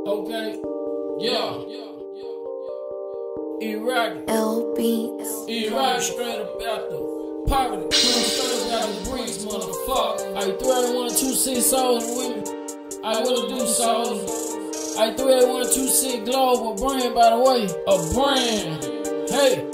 Okay, yeah. E-Rocket. E-Rocket straight up out the poverty. Straight up out the bricks, motherfucker. I 38126 souls with me. I will do souls. I 38126 global brand, by the way. A brand. Hey.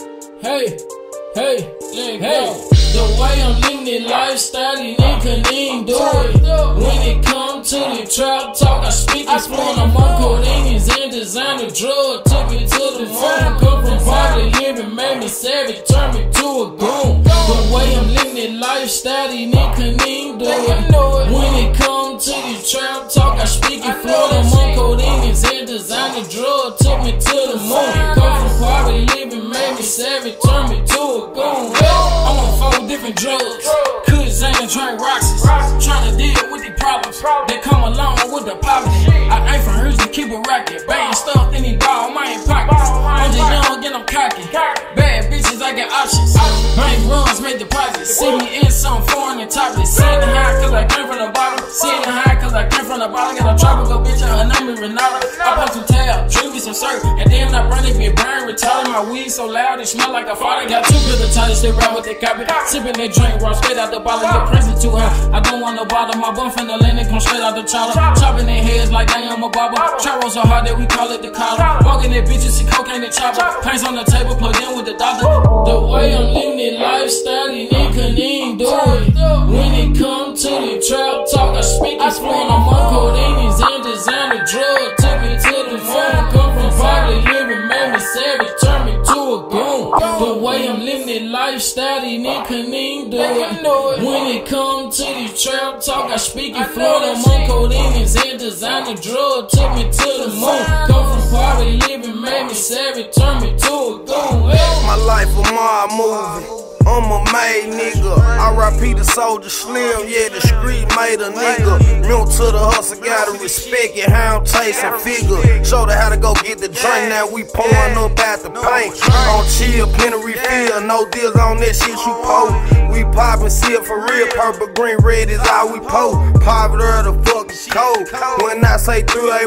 The way I'm living this lifestyle, these niggas couldn't even do it. When it comes to the trap talk, I speak it fluent. I'm on codeines and designer drug. Took me to the moon. Come from poverty living, made me savage, turned me to a goon. The way I'm living this lifestyle, these niggas couldn't even do it. When it comes to the trap talk, I speak it fluent. I'm on codeines and designer drug. Took me to the moon. Come from poverty living, made me savage, turned me to a goon. I'm on 4 different drugs, Kurzane and drink Roxys, trying to deal with the problems that come along with the poverty. I ain't from Houston, keep it rockin', bang stuff in these ball, my pockets. I'm just young and I'm cocky, bad bitches, I got options. Bank runs, make deposits, see me in some foreign and topless. Sitting high cause I came from the bottom, sitting high cause I came from the bottom. Got a tropical bitch and her name is Renata. I put some tab, drink me some syrup, and then I burn it, be brain retarded. My weed so loud, it smell like a fire. Got 2 good ties, they ride with their copy. Sippin' that drink raw, straight out the bottle, get present too high. I don't want no bother, my bun from the land, come straight out the chopper. Chopping their heads like I am a barber. Trap roll so hard that we call it the collar. Walking that bitches, see cocaine and chopper. Paints on the table, plugged in with the doctor. The way I'm living this lifestyle, these niggas couldn't even do it. When it come to the trap talk, I speak it fluent. I'm on codeines and designer drug. Took me to the moon. Come from poverty living, made me savage, turned me to a goon. The way I'm living this lifestyle, these niggas couldn't even do it. When it come to the trap talk, I speak it fluent. I'm on codeines and designer drug. Took me to the moon. Come from poverty living, made me savage, turned me to a goon. My life a mob movie. I'm a made nigga. R.I.P. the soldier Slim, yeah, the street made a nigga. Real to the hustle, gotta respect it, how I'm tasting figure. Showed her how to go get the drink, now we pouring up at the paint. On chill, plenty refill, no deals on that shit you post. We poppin' seal for real, purple, green, red is all we post. Poverty of the fucking cold. When I say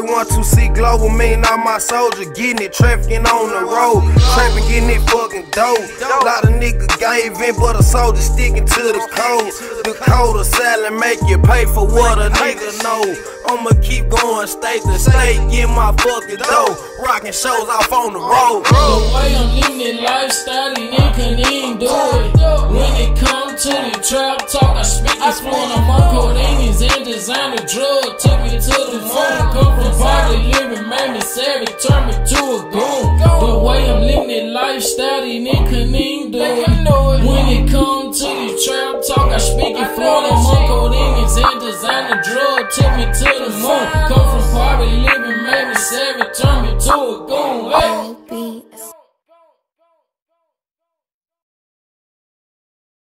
38126 global, mean all my soldiers getting it, trafficking on the road. Trapping, getting it fucking dope. Lot of niggas gave in, but a soldier sticking to the code. The code of salad make you pay for what a nigga know. I'ma keep going state to state, get my fucking dough. Rockin' shows off on the road. The way I'm living this lifestyle, these niggas couldn't even do it. When it come to the trap talk, I speak it fluent. I'm on codeines and designer drug. Took me to the moon. Come from poverty living, made me savage, turned me to a goon. The way I'm living this lifestyle, these niggas couldn't even do it. When it come to the trap talk, I speak it fluent. I'm on codeines and designer drug. Took me to the moon. Come from poverty living, made me savage,